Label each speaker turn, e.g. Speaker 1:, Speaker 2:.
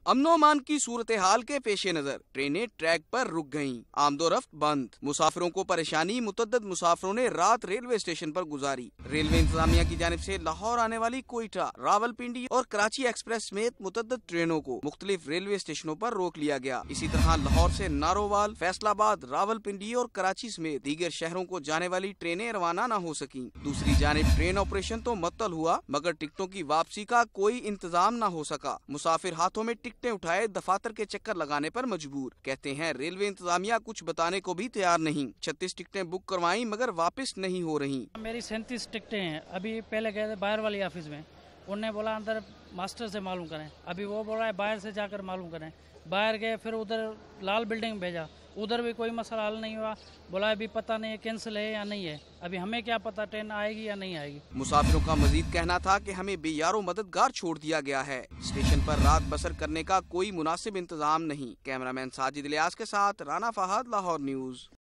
Speaker 1: امن و امان کی صورتحال کے پیش نظر ٹرینیں ٹریک پر رک گئیں، آمد و رفت بند، مسافروں کو پریشانی، متعدد مسافروں نے رات ریلوے اسٹیشن پر گزاری۔ ریلوے انتظامیہ کی جانب سے لاہور آنے والی کوئٹہ، راولپنڈی اور کراچی ایکسپریس سمیت متعدد ٹرینوں کو مختلف ریلوے اسٹیشنوں پر روک لیا گیا۔ اسی طرح لاہور سے نارووال، فیصل آباد، راولپنڈی اور کراچی سمیت دیگر شہروں کو جانے والی ٹرینیں روانہ نہ ہو سکیں۔ دوسری جانب ٹرین آپریشن تو معطل ہوا مگر ٹکٹوں کی واپسی کا کوئی انتظام نہ ہو سکا۔ مسافر ہاتھوں میں ٹکٹیں اٹھائے دفاتر کے چکر لگانے پر مجبور۔ کہتے ہیں ریلوے انتظامیہ کچھ بتانے کو بھی تیار نہیں۔ 36 ٹکٹیں بک کروائیں مگر واپس نہیں ہو رہی۔
Speaker 2: میری 37 ٹکٹیں ہیں، ابھی پہلے گئے تھے باہر والی آفس میں، انہوں نے بولا اندر ماسٹر سے معلوم کریں، ابھی وہ بول رہا ہے باہر سے جا کر معلوم کریں۔ باہر گئے، پھر ادھر لال بلڈنگ بھیجا، ادھر بھی کوئی مسئلہ حل نہیں ہوا، بولا ابھی پتہ نہیں کینسل ہے یا نہیں ہے، ابھی ہمیں کیا پتہ ٹرین آئے گی یا نہیں آئے گی۔
Speaker 1: مسافروں کا مزید کہنا تھا کہ ہمیں بے یار و مددگار چھوڑ دیا گیا ہے، اسٹیشن پر رات بسر کرنے کا کوئی مناسب انتظام نہیں۔ کیمرہ مین ساجد الیاس کے ساتھ رانا فہد، لاہور نیوز۔